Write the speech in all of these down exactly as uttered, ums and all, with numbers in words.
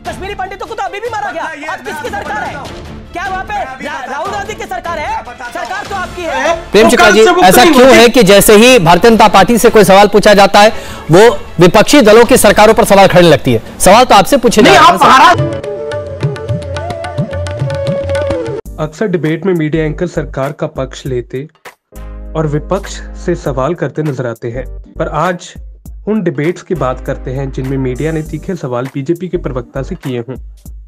कश्मीरी पंडितों को तो अभी भी मारा गया। अब किसकी सरकार है? क्या वहाँ पे राहुल गांधी की सरकार है? सरकार तो आपकी है। प्रेम चिका जी, ऐसा क्यों है कि जैसे ही भारतीय जनता पार्टी से कोई सवाल पूछा जाता है वो विपक्षी दलों की सरकारों पर सवाल खड़े लगती है? सवाल तो आपसे पूछे नहीं, आप अक्सर डिबेट में मीडिया एंकर सरकार का पक्ष लेते और विपक्ष से सवाल करते नजर आते हैं, पर आज उन डिबेट्स की बात करते हैं जिनमें मीडिया ने तीखे सवाल बीजेपी के प्रवक्ता से किए हों।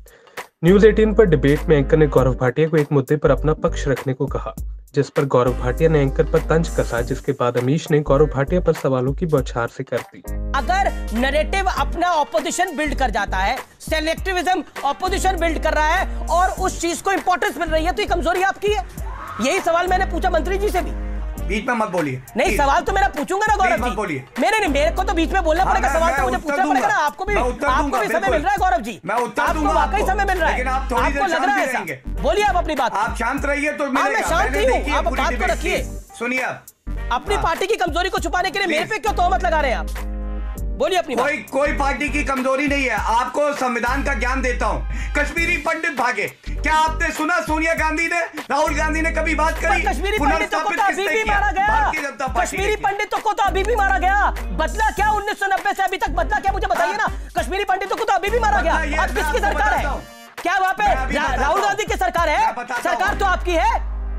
न्यूज अठारह पर डिबेट में एंकर ने गौरव भाटिया को एक मुद्दे पर अपना पक्ष रखने को कहा, जिस पर गौरव भाटिया ने एंकर पर तंज कसा, जिसके बाद अमीश ने गौरव भाटिया पर सवालों की बौछार से कर दी। अगर नैरेटिव अपना ऑपोजिशन बिल्ड कर जाता है, सेलेक्टिविज्म ऑपोजिशन बिल्ड कर रहा है और उस चीज को इंपॉर्टेंस मिल रही है, तो ये कमजोरी आपकी है। यही सवाल मैंने पूछा मंत्री जी से भी। बीच में मत बोलिए। नहीं, सवाल तो मेरा पूछूंगा ना गौरव जी। बोलिए। मेरे नहीं, मेरे को तो बीच में बोलना पड़ेगा। सवाल तो मुझे पूछना पड़ेगा ना। आपको भी आपको भी समय मिल रहा है गौरव जी। मैं उत्तर आपको दूंगा, वाकई समय मिल रहा है। आपको लग रहा है ऐसा? बोलिए आप अपनी बात। आप शांत रहिए तो मैं शांत ही हूँ, आप बात को रखिए। सुनिए, अपनी पार्टी की कमजोरी को छुपाने के लिए मेरे पे क्यों तोहमत लगा रहे हैं आप? बोलिए अपनी कोई कोई पार्टी की कमजोरी नहीं है। आपको संविधान का ज्ञान देता हूँ। कश्मीरी पंडित भागे, क्या आपने सुना सोनिया गांधी ने, राहुल गांधी ने कभी बात करी? कश्मीरी पंडितों को तो अभी भी मारा गया। कश्मीरी पंडितों को तो अभी भी मारा गया। बदला क्या उन्नीस सौ नब्बे से अभी तक? बदला क्या मुझे बताइए ना। कश्मीरी पंडितों को तो अभी भी मारा गया। अब किसकी सरकार है? क्या वहाँ पे राहुल गांधी की सरकार है? सरकार तो आपकी है।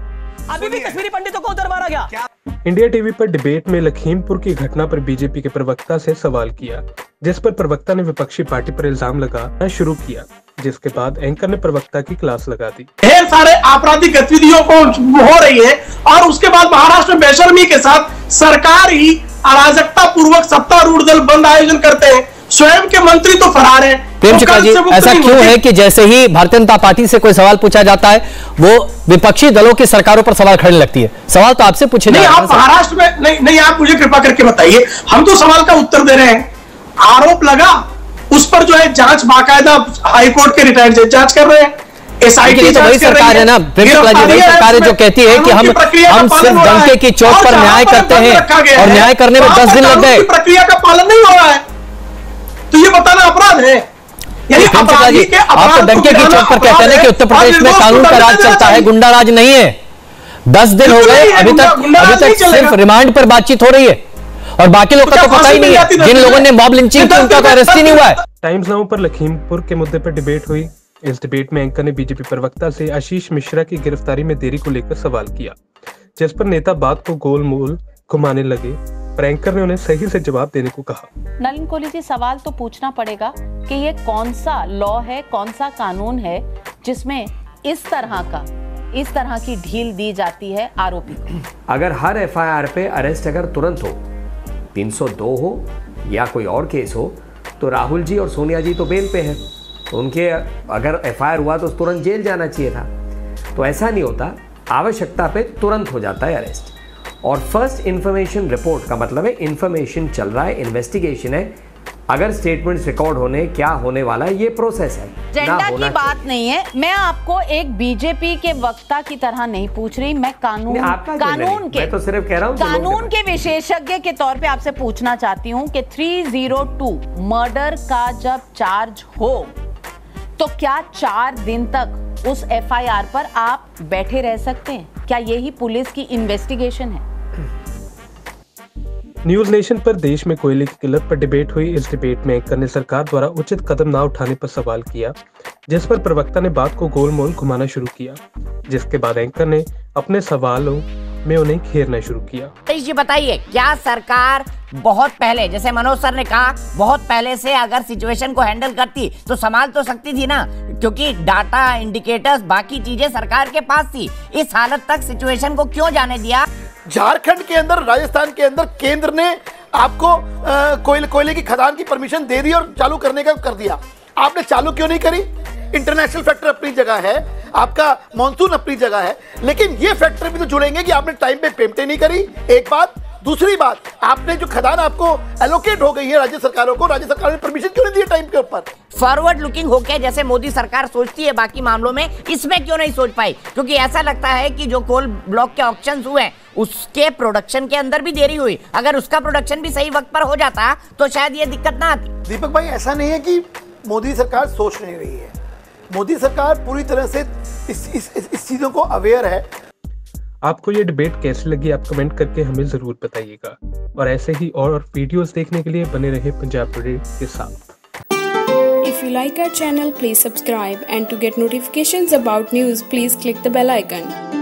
अभी भी कश्मीरी पंडितों को उधर मारा गया। इंडिया टीवी पर डिबेट में लखीमपुर की घटना पर बीजेपी के प्रवक्ता से सवाल किया, जिस पर प्रवक्ता ने विपक्षी पार्टी पर इल्जाम लगाना शुरू किया, जिसके बाद एंकर ने प्रवक्ता की क्लास लगा दी। ढेर सारे आपराधिक गतिविधियों को हो रही है और उसके बाद महाराष्ट्र में बेशर्मी के साथ सरकार ही अराजकता पूर्वक सत्तारूढ़ दल बंद आयोजन करते हैं। स्वयं के मंत्री तो फरार हैं। प्रेम चिका जी, ऐसा क्यों है कि जैसे ही भारतीय जनता पार्टी से कोई सवाल पूछा जाता है वो विपक्षी दलों की सरकारों पर सवाल खड़े लगती है? सवाल तो आपसे पूछे नहीं, आप महाराष्ट्र में नहीं नहीं आप मुझे कृपा करके बताइए। हम तो सवाल का उत्तर दे रहे हैं। आरोप लगा, उस पर जो है जांच बाकायदा हाईकोर्ट के रिटायर्ड जज जांच कर रहे हैं। एसआईटी तो वही सरकार है ना प्रेम चिका जी, वही सरकार है जो कहती है कि हम हम सिर्फ डंके की चोट पर न्याय करते हैं और न्याय करने में दस दिन लग गए। प्रक्रिया का पालन नहीं हो रहा है, तो ये बताना अपराध है। आप तो डंके की चोट पर कहते हैं कि उत्तर प्रदेश में कानून का राज चलता है, गुंडा राज नहीं है। दस दिन हो गए, अभी तक अभी तक सिर्फ रिमांड पर बातचीत हो रही है और बाकी लोग का तो पता ही नहीं है। जिन लोगों ने मॉब लिंचिंग की उनका तो अरेस्ट ही नहीं हुआ है। टाइम्स नाउ पर लखीमपुर के मुद्दे पर डिबेट हुई। इस डिबेट में एंकर ने बीजेपी प्रवक्ता से आशीष मिश्रा की गिरफ्तारी में देरी को लेकर सवाल किया, जिस पर नेता बात को गोल मोल घुमाने लगे, पर एंकर ने उन्हें सही से जवाब देने को कहा। नलिन कोहली जी, सवाल तो पूछना पड़ेगा कि ये कौन सा लॉ है, कौन सा कानून है जिसमें इस तरह का इस तरह की ढील दी जाती है आरोपी को? अगर हर एफआईआर पे अरेस्ट अगर तुरंत हो, तीन सौ दो हो या कोई और केस हो, तो राहुल जी और सोनिया जी तो बेल पे हैं, तो उनके अगर एफआईआर हुआ तो तुरंत जेल जाना चाहिए था। तो ऐसा नहीं होता, आवश्यकता पे तुरंत हो जाता है अरेस्ट। और फर्स्ट इंफॉर्मेशन रिपोर्ट का मतलब है इंफॉर्मेशन चल रहा है, इन्वेस्टिगेशन है, अगर स्टेटमेंट्स रिकॉर्ड होने, क्या होने वाला है, ये प्रोसेस है। एजेंडा की बात नहीं है। मैं आपको एक बीजेपी के वक्ता की तरह नहीं पूछ रही, मैं कानून कानून के मैं तो सिर्फ कह रहा हूं कानून के विशेषज्ञ के तौर पे आपसे पूछना चाहती हूं कि तीन सौ दो मर्डर का जब चार्ज हो तो क्या चार दिन तक उस एफआईआर पर आप बैठे रह सकते हैं? क्या यही पुलिस की इन्वेस्टिगेशन है? न्यूज नेशन पर देश में कोयले की किल्लत पर डिबेट हुई। इस डिबेट में एंकर ने सरकार द्वारा उचित कदम न उठाने पर सवाल किया, जिस पर प्रवक्ता ने बात को गोलमोल घुमाना शुरू किया, जिसके बाद एंकर ने अपने सवालों में उन्हें घेरना शुरू किया। ये बताइए, क्या सरकार बहुत पहले, जैसे मनोज सर ने कहा, बहुत पहले से अगर सिचुएशन को हैंडल करती तो संभाल तो सकती थी ना, क्योंकि डाटा, इंडिकेटर्स, बाकी चीजें सरकार के पास थी। इस हालत तक सिचुएशन को क्यों जाने दिया? झारखंड के अंदर, राजस्थान के अंदर केंद्र ने आपको कोयले कोयले की खदान की परमिशन दे दी और चालू करने का कर दिया। आपने चालू क्यों नहीं करी? इंटरनेशनल फैक्टर अपनी जगह है, आपका मॉनसून अपनी जगह है, लेकिन ये फैक्टर भी तो जुड़ेंगे कि आपने टाइम पे पेमेंट नहीं करी, एक बात। दूसरी बात, आपने जो खदान आपको एलोकेट हो गई है राज्य सरकारों को, राज्य सरकार ने परमिशन क्यों नहीं दी टाइम के ऊपर? फॉरवर्ड लुकिंग होके जैसे मोदी सरकार सोचती है बाकी मामलों में, इसमें क्यों नहीं सोच पाई? क्योंकि ऐसा लगता है कि जो कोल ब्लॉक के ऑक्शंस हुए उसके प्रोडक्शन के अंदर भी देरी हुई। अगर उसका प्रोडक्शन भी सही वक्त पर हो जाता तो शायद ये दिक्कत ना आती। दीपक भाई, ऐसा नहीं है कि मोदी सरकार सोच नहीं रही है। मोदी सरकार पूरी तरह से इस इस इस, इस चीजों को अवेयर है। आपको ये डिबेट कैसी लगी आप कमेंट करके हमें जरूर बताइएगा, और ऐसे ही और वीडियोस देखने के लिए बने रहे पंजाब टुडे के साथ। If you like our channel, please subscribe, and to get notifications about news, please click the bell icon.